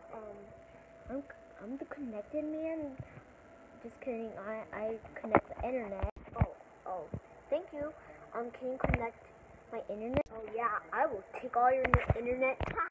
I'm I'm the connected man. Just kidding. I connect the internet. Oh, thank you. Can you connect my internet? Oh yeah, I will take all your internet.